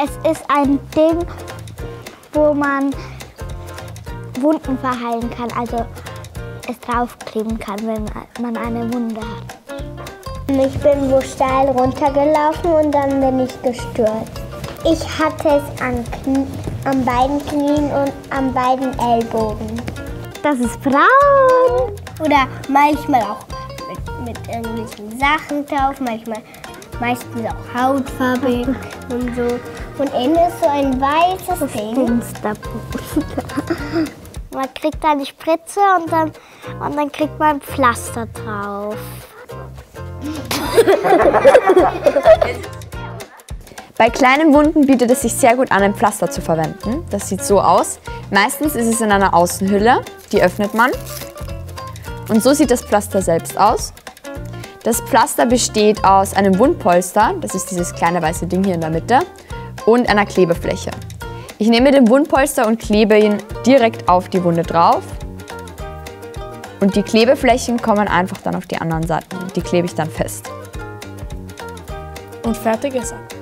Es ist ein Ding, wo man Wunden verheilen kann, also es draufkleben kann, wenn man eine Wunde hat. Ich bin wo steil runtergelaufen und dann bin ich gestürzt. Ich hatte es an beiden Knien und an beiden Ellbogen. Das ist braun. Oder manchmal auch mit irgendwelchen Sachen drauf, meistens auch hautfarbig und so. Und innen ist so ein weißes Ding. Man kriegt dann die Spritze und dann kriegt man ein Pflaster drauf. Bei kleinen Wunden bietet es sich sehr gut an, ein Pflaster zu verwenden. Das sieht so aus. Meistens ist es in einer Außenhülle, die öffnet man. Und so sieht das Pflaster selbst aus. Das Pflaster besteht aus einem Wundpolster, das ist dieses kleine weiße Ding hier in der Mitte, und einer Klebefläche. Ich nehme den Wundpolster und klebe ihn direkt auf die Wunde drauf. Und die Klebeflächen kommen einfach dann auf die anderen Seiten. Die klebe ich dann fest. Und fertig ist er.